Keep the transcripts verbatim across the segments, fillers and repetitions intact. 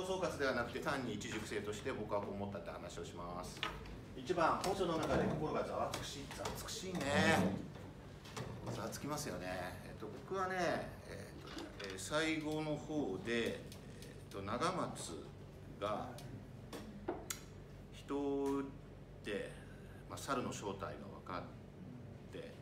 上総括ではなくて単に一熟成として僕はこう思ったって話をします。いちばん、本書の中で心がざわつくしい、ざわつくしいね。ざわつきますよね。えっと、僕はね、えっとえー、最後の方で、えっと、長松が人で、まあ、猿の正体が分かって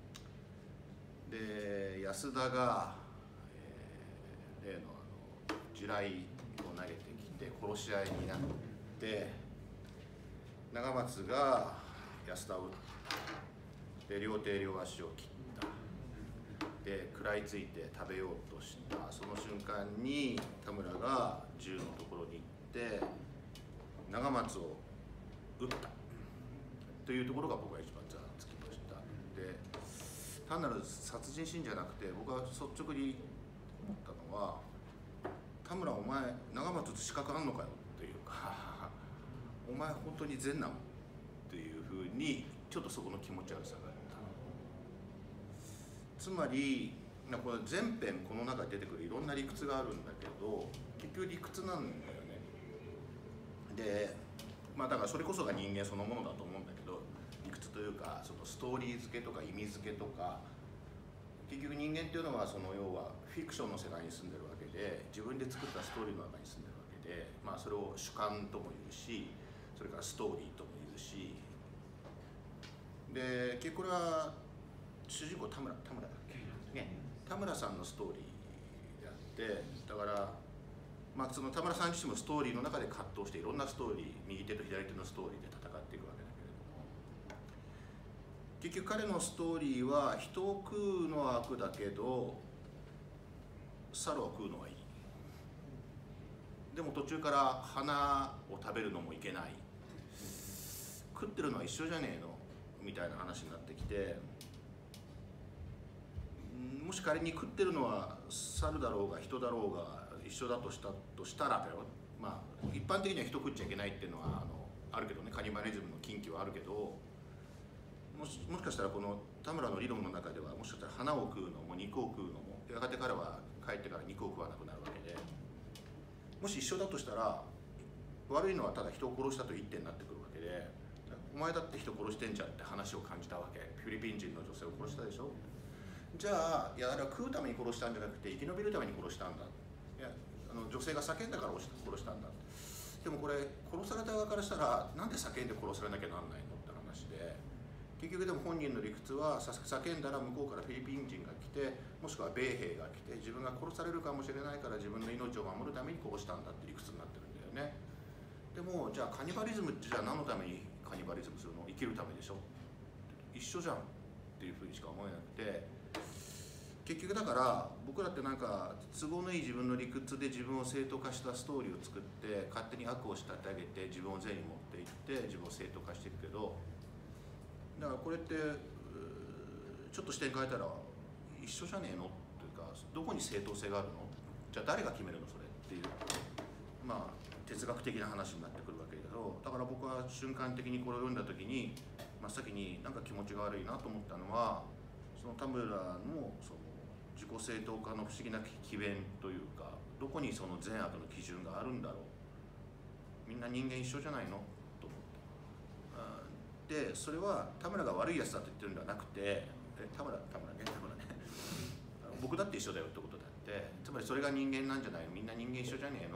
で安田が、えー、例のあの地雷を投げてきて殺し合いになって長松が安田を撃って両手両足を切ったで食らいついて食べようとしたその瞬間に田村が銃のところに行って長松を撃ったというところが僕が一番ざわつきました。で単なる殺人シーンじゃなくて僕は率直に思ったのは田村お前長松撃つ資格あんのかよっていうかお前本当に善なのっていうふうにちょっとそこの気持ち悪さがあった。つまりこれ全編この中に出てくるいろんな理屈があるんだけど結局理屈なんだよね。でまあだからそれこそが人間そのものだと思うんだけど理屈というかそのストーリー付けとか意味付けとか結局人間っていうのはその要はフィクションの世界に住んでるわけで自分で作ったストーリーの中に住んでるわけで、まあ、それを主観とも言うしそれからストーリーとも言うしで結局これは主人公田村田村だっけ、ね、田村さんのストーリーであってだからまあ、その田村さん自身もストーリーの中で葛藤していろんなストーリー右手と左手のストーリーで戦っていくわけだけれども結局彼のストーリーは人を食うのは悪だけど猿を食うのはいいでも途中から花を食べるのもいけない食ってるのは一緒じゃねえのみたいな話になってきてもし仮に食ってるのは猿だろうが人だろうが一緒だとしたとしたらだよ、まあ、一般的には人食っちゃいけないっていうのはあのあるけどねカニバリズムの禁忌はあるけどもしもしかしたらこの田村の理論の中ではもしかしたら花を食うのも肉を食うのもやがて彼は帰ってから肉を食わなくなるわけでもし一緒だとしたら悪いのはただ人を殺したという一点になってくるわけでお前だって人殺してんじゃんって話を感じたわけ。フィリピン人の女性を殺したでしょ。じゃあいやあれは食うために殺したんじゃなくて生き延びるために殺したんだ。いやあの女性が叫んだから殺したんだ。でもこれ殺された側からしたらなんで叫んで殺されなきゃなんないのって話で結局でも本人の理屈は叫んだら向こうからフィリピン人が来てもしくは米兵が来て自分が殺されるかもしれないから自分の命を守るために殺したんだって理屈になってるんだよね。でもじゃあカニバリズムってじゃあ何のためにカニバリズムするの？生きるためでしょ。一緒じゃんっていうふうにしか思えなくて結局だから僕らってなんか都合のいい自分の理屈で自分を正当化したストーリーを作って勝手に悪を仕立て上げて自分を善に持っていって自分を正当化していくけどだからこれってちょっと視点変えたら一緒じゃねえのというかどこに正当性があるのじゃあ誰が決めるのそれっていうまあ哲学的な話になってくるわけだけどだから僕は瞬間的にこれを読んだ時に真っ先になんか気持ちが悪いなと思ったのはその田村のその自己正当化の不思議な機弁というかどこにその善悪の基準があるんだろうみんな人間一緒じゃないのと思ったでそれは田村が悪いやつだと言ってるんではなくてえ田村田村ね田村ね僕だって一緒だよってことだってつまりそれが人間なんじゃないのみんな人間一緒じゃねえの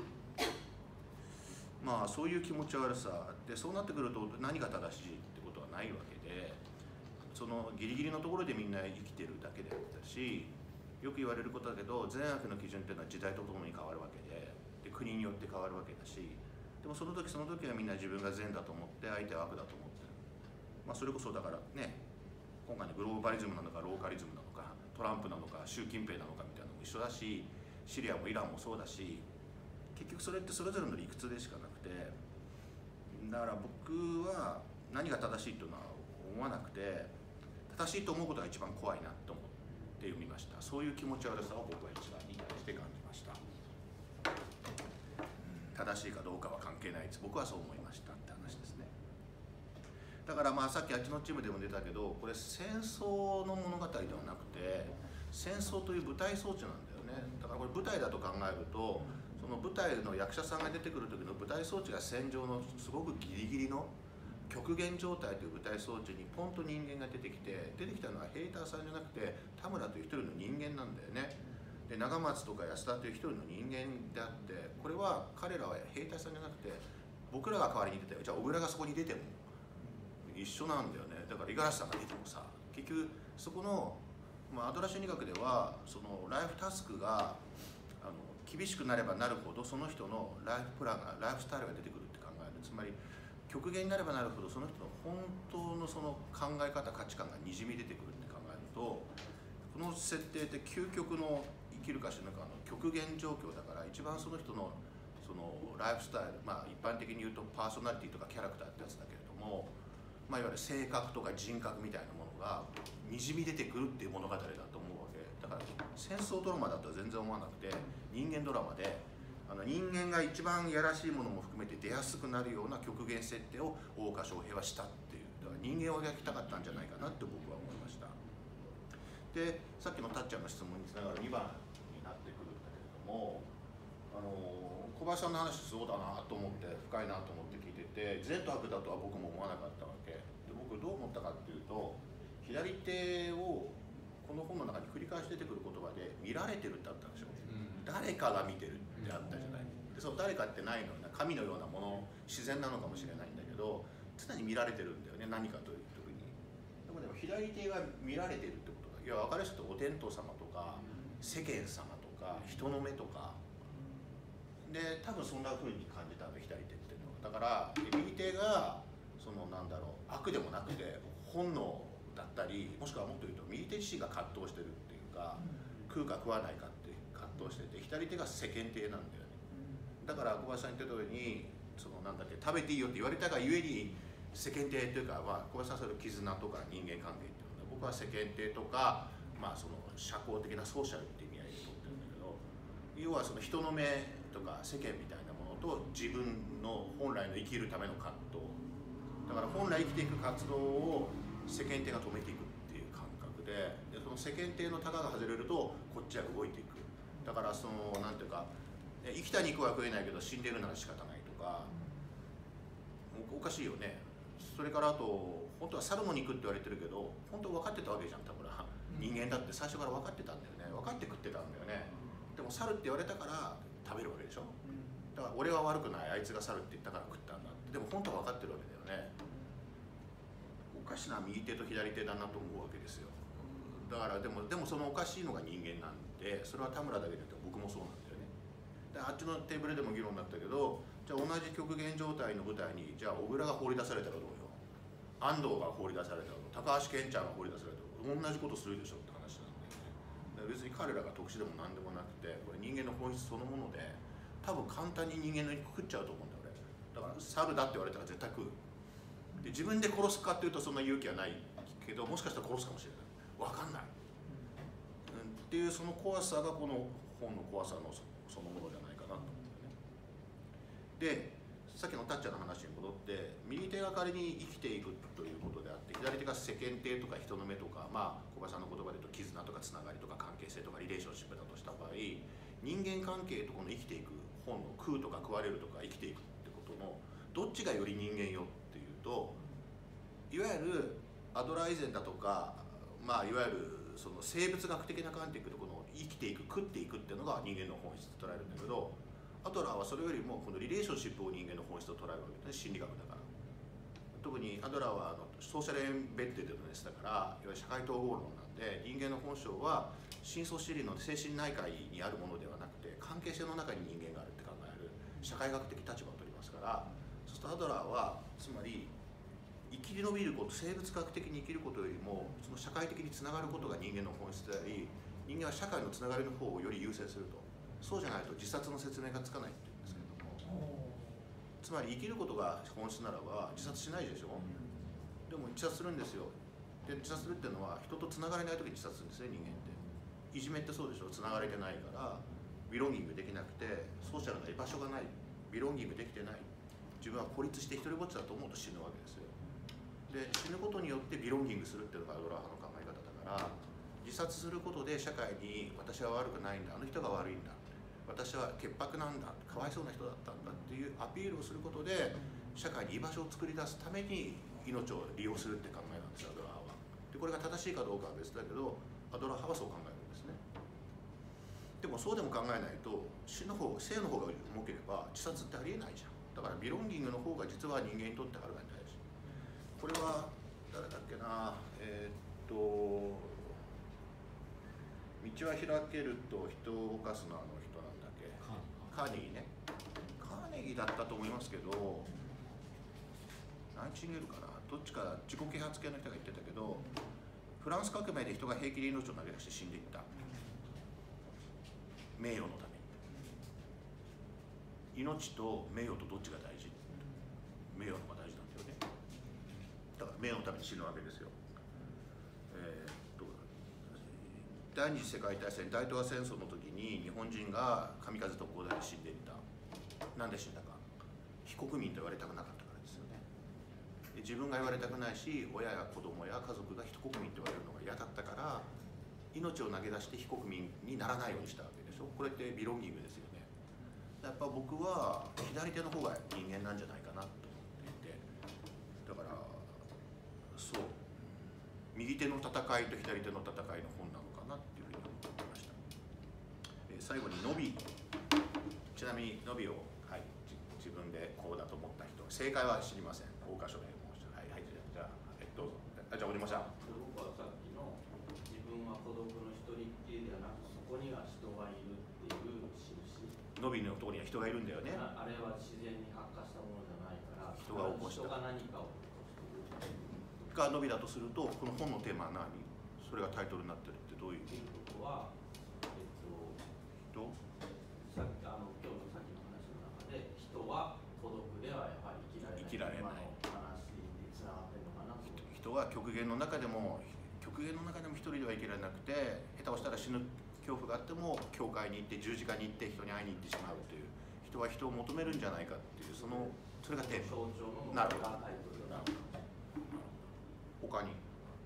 まあそういう気持ち悪さでそうなってくると何が正しいってことはないわけでそのギリギリのところでみんな生きてるだけであったしよく言われることだけど善悪の基準っていうのは時代とともに変わるわけで、で国によって変わるわけだしでもその時その時はみんな自分が善だと思って相手は悪だと思ってる、まあ、それこそだからね今回のグローバリズムなのかローカリズムなのかトランプなのか習近平なのかみたいなのも一緒だしシリアもイランもそうだし結局それってそれぞれの理屈でしかなくてだから僕は何が正しいというのは思わなくて正しいと思うことが一番怖いなと思って読みました。そういう気持ち悪さを僕は一番に対して感じました。正しいかどうかは関係ないです。僕はそう思いましたって話ですね。だからまあさっきあっちのチームでも出たけどこれ戦争の物語ではなくて戦争という舞台装置なんだよね。だからこれ舞台だと考えるとその舞台の役者さんが出てくる時の舞台装置が戦場のすごくギリギリの極限状態という舞台装置にポンと人間が出てきて、出てきたのは平太さんじゃなくて田村という一人の人間なんだよね。で長松とか安田という一人の人間であって、これは彼らは平太さんじゃなくて僕らが代わりに出て、じゃあ小倉がそこに出ても一緒なんだよね。だから五十嵐さんが出てもさ、結局そこの、まあ、アドラー心理学ではそのライフタスクがあの厳しくなればなるほどその人のライフプランがライフスタイルが出てくるって考える。つまり極限になればなるほどその人の本当のその考え方価値観がにじみ出てくるって考えると、この設定って究極の生きるか死ぬかの極限状況だから、一番その人のそのライフスタイル、まあ一般的に言うとパーソナリティとかキャラクターってやつだけれども、まあ、いわゆる性格とか人格みたいなものがにじみ出てくるっていう物語だと思うわけだから、戦争ドラマだとは全然思わなくて、人間ドラマであの人間が一番やらしいものも含めて出やすくなるような極限設定を大岡翔平はしたっていう、だから人間を描きたかったんじゃないかなって僕は思いました。でさっきのたっちゃんの質問につながるにばんになってくるんだけれども、あの小林さんの話そうだなと思って、深いなと思って聞いてて、善と悪だとは僕も思わなかったわけで、僕どう思ったかっていうと、左手をこの本の中に繰り返し出てくる言葉で見られてるってあったんでしょ、うん、誰かが見てるってあったじゃない、でその誰かってないのよな、神のようなもの、自然なのかもしれないんだけど、常に見られてるんだよね、何かという時に。でもでも左手が見られてるってことだ。いや分かる人ってお天道様とか世間様とか人の目とかで、多分そんな風に感じたんだ、左手っていうのは。だから右手がそのなんだろう、悪でもなくて本能だったり、もしくはもっと言うと右手自身が葛藤してるっていうか、食うか食わないかって葛藤してて、左手が世間体なんだよね。だから小林さん言った通りに、そのなんだっけ、食べていいよって言われたがゆえに世間体というか、まあ、小林さんそれを絆とか人間関係っていうのは、僕は世間体とか、まあ、その社交的なソーシャルっていう意味合いでとってるんだけど、要はその人の目とか世間みたいなものと自分の本来の生きるための葛藤だから、本来生きていく活動を世間体が止めていくっていう感覚で、でその世間体のタガが外れるとこっちは動いていく。だからそのなんていうか、生きた肉は食えないけど死んでるなら仕方ないとか、おかしいよね。それからあと、本当は猿の肉って言われてるけど、本当分かってたわけじゃん、多分人間だって最初から分かってたんだよね。分かって食ってたんだよね。でも猿って言われたから食べるわけでしょ。だから俺は悪くない、あいつが猿って言ったから食ったんだって。でも本当は分かってるわけだよね。おかしな右手と左手だなと思うわけですよ。だからでもでもそのおかしいのが人間なんで、それは田村だけでなく僕もそうなんだよね。であっちのテーブルでも議論になったけど、じゃあ同じ極限状態の舞台にじゃあ小倉が放り出されたらどうよ、安藤が放り出されたらどう、高橋健ちゃんが放り出されたらどう、同じことするでしょって話なんだよね。別に彼らが特殊でも何でもなくて、これ人間の本質そのもので、多分簡単に人間の肉食っちゃうと思うんだよ俺。だから猿だって言われたら絶対食う。で自分で殺すかっていうとそんな勇気はないけど、もしかしたら殺すかもしれない、分かんない、うん、っていうその怖さがこの本の怖さの そ, そのものじゃないかなと思うんだよね。でさっきのたっちゃんの話に戻って、右手が仮に生きていくということであって、左手が世間体とか人の目とか、まあ小林さんの言葉で言うと絆とかつながりとか関係性とかリレーションシップだとした場合、人間関係とこの生きていく本の食うとか食われるとか生きていくってことのどっちがより人間よっていうと、いわゆるアドラー以前だとか、まあ、いわゆるその生物学的な観点でいくと、この生きていく食っていくっていうのが人間の本質と捉えるんだけど、アドラーはそれよりもこのリレーションシップを人間の本質と捉えるわけですね、心理学だから。特にアドラーはあのソーシャルエンベッデッドネスだから、いわゆる社会統合論なんで、人間の本性は深層心理の精神内科医にあるものではなくて、関係性の中に人間があるって考える社会学的立場を取りますから、そうするとアドラーはつまり生き延びること、生物学的に生きることよりもその社会的につながることが人間の本質であり、人間は社会のつながりの方をより優先すると。そうじゃないと自殺の説明がつかないって言うんですけども、つまり生きることが本質ならば自殺しないでしょ。でも自殺するんですよ。で自殺するっていうのは人とつながれない時に自殺するんですね、人間って。いじめってそうでしょ、つながれてないからビロンギングできなくて、ソーシャルな居場所がない、ビロンギングできてない、自分は孤立して一人ぼっちだと思うと死ぬわけですよ。で死ぬことによってビロンギングするっていうのがアドラー派の考え方だから、自殺することで社会に私は悪くないんだ、あの人が悪いんだ、 私は潔白なんだ、かわいそうな人だったんだっていうアピールをすることで社会に居場所を作り出すために命を利用するって考えなんですよ、アドラーは。でこれが正しいかどうかは別だけど、アドラー派はそう考えるんですね。でもそうでも考えないと、死の方、生の方が重ければ自殺ってありえないじゃん。だからビロンギングの方が実は人間にとってはるかに大事。これは誰だっけな、えー、っと道は開けると人を動かすのあの人なんだっけ、カーネギーね。カーネギーだったと思いますけど、ナイチンゲールかな、どっちか自己啓発系の人が言ってたけど、フランス革命で人が平気で命を投げ出して死んでいった。名誉のために。命と名誉とどっちが大事？名誉の方が大事なんだよね。だから名誉のために死ぬわけですよ。えー、っと第二次世界大戦、大東亜戦争の時に日本人が神風特攻隊で死んでいった。なんで死んだか、非国民と言われたくなかったからですよね。で自分が言われたくないし、親や子供や家族が非国民と言われるのが嫌だったから、命を投げ出して非国民にならないようにしたわけでしょ。これってビロンギングですよね。やっぱ僕は左手の方が人間なんじゃないかなと思っていて、だからそう右手の戦いと左手の戦いの本なのかなっていうふうに思ってました。えー、最後にノビ、ちなみにノビを、はい、自分でこうだと思った人、正解は知りません。教科書で申しはいはい、じゃあ、えどうぞ。あ、じゃあおじまさん。 僕はさっきの自分は孤独の一人っきりではなく、そこには人がいるっていう印。 ノビのところには人がいるんだよね。 あれは自然に発火したものじゃないから、 人が起こした。 人が何かを起こしている。 がノビだとすると、この本のテーマは何？それがタイトルになってるってどういう？ ということは、えっと、さっきあの今日のさっきの話の中で、人は孤独ではやはり生きられない。 生きられない。 話につながってるのかなと。 人は極限の中でも極限の中でも一人では生きられなくて、下手をしたら死ぬ恐怖があっても教会に行って十字架に行って人に会いに行ってしまうという、人は人を求めるんじゃないかっていう、そのそれがテーマ。 象徴のなるほど。 タイトルだ。 他に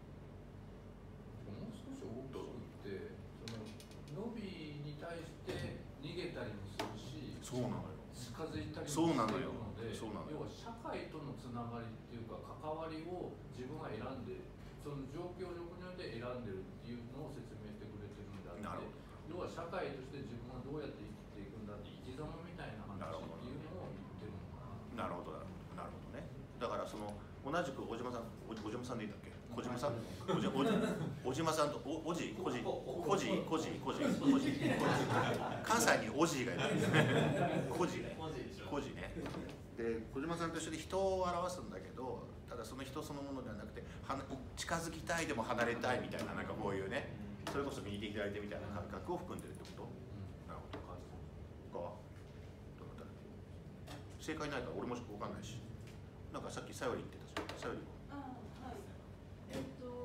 もう少し大きくって、そのノビに対して逃げたりもするし、 そうなのよ。 近づいたりもしてそうなのいるよ。 ので、 そうなのよ。 要は社会とのつながりっていうか関わりを自分が選んで、その状況によって選んでるっていうのを説明してくれてるんであって、要は社会として自分はどうやって生きていくんだって生き様みたいな話っていうのを言ってるのかな。 なるほどなるほどね。だからその同じく小島さん、お小島さんでいいんだっけ？小島さん、おじおじ小島さんとおおじこじこじこじこじこじ関西におじがいるんですね。こじね。こじね。で小島さんと一緒で人を表すんだけど、ただその人そのものではなくて、は近づきたいでも離れたいみたいな、なんかこういうね、それこそ右手左手みたいな感覚を含んでるってこと？なるほど。他はどなた？正解ないから俺も分かんないし。なんかさっきさより言ってたじゃん。さより。 ああ、はい。えっと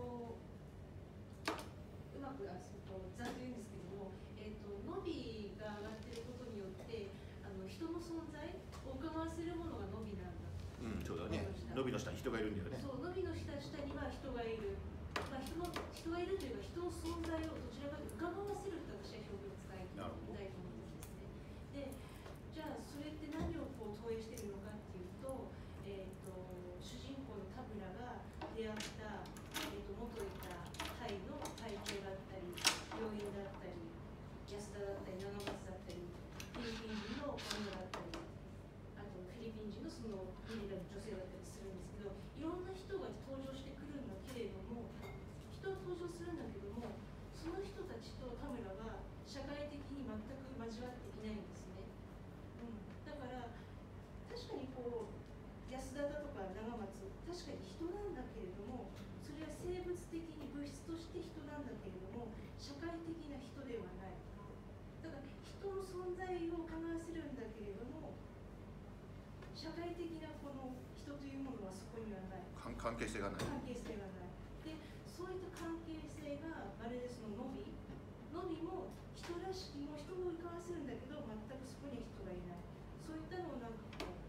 うまくあそこざっと言うんですけども、えっとノビが上がってることによって、あの人の存在を伺わせるものがノビなんだ。 うん、そうだね。ノビの下に人がいるんだよね。 そう、ノビの下下には人がいる。まあ人の人がいるというか、人の存在をどちらかというと伺わせるって私は表現を使いたいと思うんですね。で、じゃあそれって何をこう投影しているのかっていうと、えー、と主人公の田村が出会った、えー、と元いたタイの隊長だったり、病院だったり、安田だったり、長松だったり、フィリピン人の女だったり、あとフィリピン人のそのフィリピンの女性だったりするんですけど、いろんな人が登場してくるんだけれども、人は登場するんだけども、その人たちと田村は社会的に全く交わっていないんですね。うん、だから確かにこう安田だとか長松、確かに人なんだけれども、それは生物的に物質として人なんだけれども、社会的な人ではない。だから人の存在を考えせるんだけれども、社会的なこの人というものはそこにはない。 関関係性がない。 関係性がない。で、そういった関係性がまるでそのノビ、ノビも人らしきも人を浮かわせるんだけど、全くそこに人がいない。そういったのをなんかこう。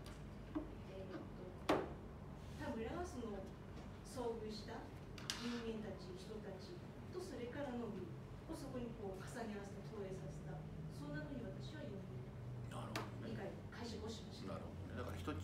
田村がその遭遇した人間たち、人たちと、それからノビをそこにこう重ね合わせて投影させた、そんなふうに私は読み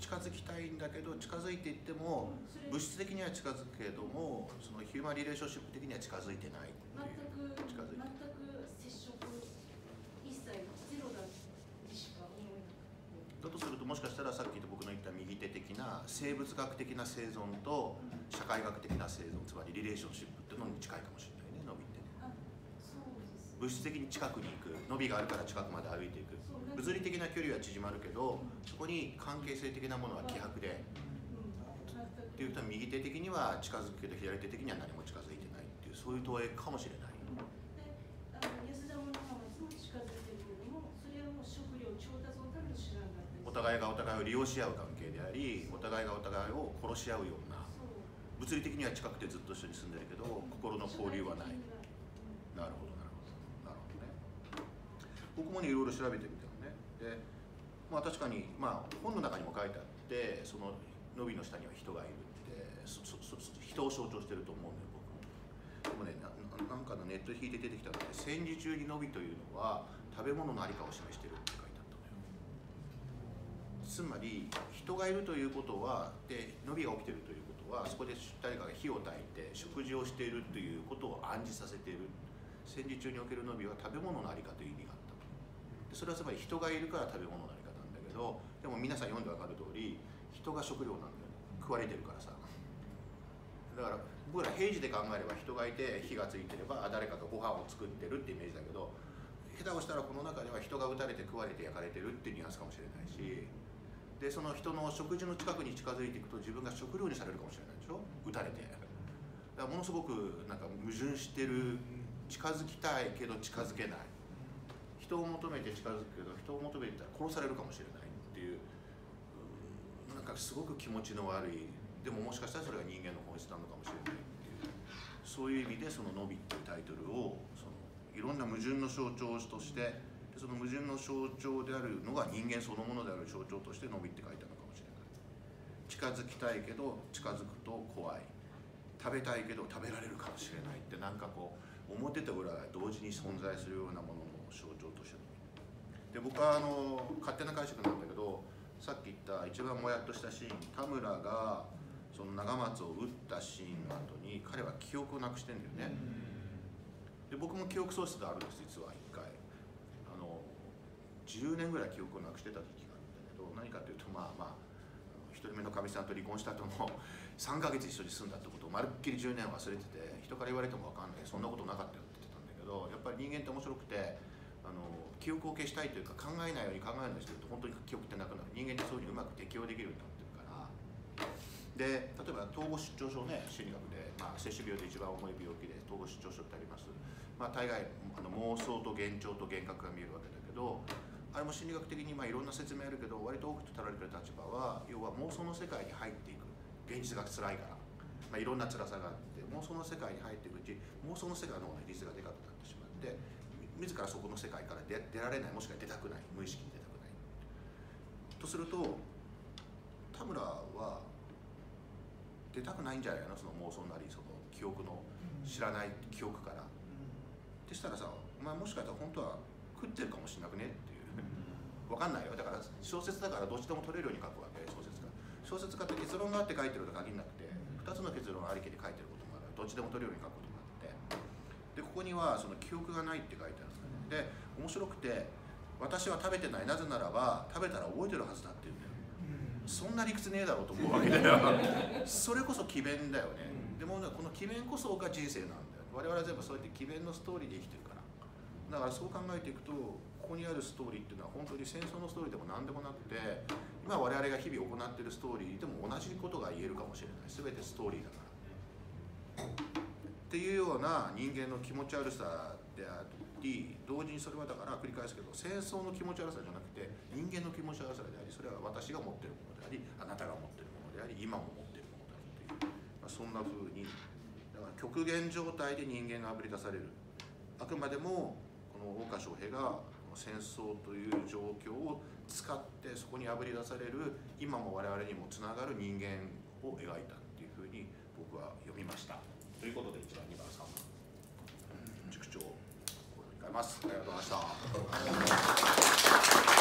近づきたいんだけど、近づいていっても物質的には近づくけれども、そのヒューマンリレーションシップ的には近づいてないっていう。 全く近づいて全く接触一切ゼロだにしか思えなくて。 だとすると、もしかしたらさっき僕の言った右手的な生物学的な生存と社会学的な生存、つまりリレーションシップっていうのに近いかもしれないね、伸びってね。 あ、そうです。 物質的に近くに行く、伸びがあるから近くまで歩いていく。物理的な距離は縮まるけど、そこに関係性的なものは希薄で、っていうと右手的には近づくけど左手的には何も近づいてないっていう、そういう投影かもしれない。 で、あの安田も長松も近づいてるけれども、それはもう食料調達のための手段だったり、 お互いがお互いを利用し合う関係であり、お互いがお互いを殺し合うような、物理的には近くてずっと一緒に住んでるけど、心の交流はない。なるほどなるほどなるほどね。僕もね、いろいろ調べてみたのね。で、まあ確かに、まあ本の中にも書いてあって、その伸びの下には人がいるって、そそそ人を象徴してると思うんだよ、僕も。でもね、ななんかのネットで引いて出てきたので、戦時中に伸びというのは食べ物のありかを示してるって書いてあったのよ。つまり人がいるということは、で伸びが起きているということは、そこで誰かが火を焚いて食事をしているということを暗示させている。戦時中における伸びは食べ物のありかという意味があったと。でそれはつまり人がいるから食べ物のありかなんだけど、でも皆さん読んで分かる通り、人が食料なんだよ。食われてるからさ。だから僕ら平時で考えれば、人がいて火がついてれば誰かがご飯を作ってるってイメージだけど、下手をしたらこの中では人が撃たれて食われて焼かれてるっていうニュアンスかもしれないし、でその人の食事の近くに近づいていくと自分が食料にされるかもしれないでしょ、撃たれて。だからものすごくなんか矛盾してる。近づきたいけど近づけない、人を求めて近づくけど人を求めてたら殺されるかもしれないっていう、なんかすごく気持ちの悪い、でももしかしたらそれが人間の本質なのかもしれないっていう、そういう意味でその「伸び」っていうタイトルをそのいろんな矛盾の象徴として、その矛盾の象徴であるのが人間そのものである象徴として「伸び」って書いてあるのかもしれない。近づきたいけど近づくと怖い、食べたいけど食べられるかもしれないって、なんかこう表と裏が同時に存在するようなものの象徴として。で僕はあの勝手な解釈なんだけど、さっき言った一番もやっとしたシーン、田村がその長松を撃ったシーンの後に彼は記憶をなくしてんだよね。で僕も記憶喪失があるんです、実はいっかい。あのじゅうねんぐらい記憶をなくしてた時期があるんだけど、何かというと、まあまあひとりめのかみさんと離婚した後もさんかげつ一緒に住んだってことをまるっきりじゅうねん忘れてて、人から言われても分かんない、そんなことなかったよって言ってたんだけど、やっぱり人間って面白くて、あの記憶を消したいというか、考えないように考えないようにしてると本当に記憶ってなくなる。人間にそういうふうにうまく適応できるようになってるから。で例えば統合失調症ね、心理学で、まあ、摂取病で一番重い病気で統合失調症ってあります。まあ、大概あの妄想と幻聴と幻覚が見えるわけだけど、あれも心理学的にまあいろんな説明あるけど、割と多く取られてる立場は、要は妄想の世界に入っていく、現実が辛いから、まあ、いろんな辛さがあって、妄想の世界に入っていくうち、妄想の世界の方が率がでかくなってしまって、自らそこの世界から出出られない、もしくは出たくない、無意識に出たくない。とすると、田村は出たくないんじゃないの、その妄想なり、その記憶の知らない記憶から。ってしたらさ、お前もしかしたら本当は食ってるかもしれなくねっていう。分かんないよ。だから小説だからどっちでも取れるように書くわけ、小説家。小説家って結論があって書いてると限らなくて、ふたつの結論ありきで書いてることもある。どっちでも取れるように書くこともあって。で、ここにはその記憶がないって書いてあるんですね。で、面白くて、私は食べてない、なぜならば食べたら覚えてるはずだって言うんだよ。そんな理屈ねえだろうと思うわけだよ。それこそ詭弁だよね。でもね、この詭弁こそが人生なんだよ。我々は全部そうやって詭弁のストーリーで生きてるから。だからそう考えていくと、ここにあるストーリーっていうのは本当に戦争のストーリーでも何でもなくて、今我々が日々行っているストーリーでも同じことが言えるかもしれない。全てストーリーだからっていうような人間の気持ち悪さであり、同時にそれはだから繰り返すけど、戦争の気持ち悪さじゃなくて人間の気持ち悪さであり、それは私が持っているものであり、あなたが持っているものであり、今も持っているものだという、まあ、そんな風にだから極限状態で人間があぶり出される。あくまでもこの大岡昇平が戦争という状況を使ってそこにあぶり出される今も我々にもつながる人間を描いたっていうふうに僕は読みました。ということでいちばんにばんさんばん塾長これを控えます。ありがとうございました。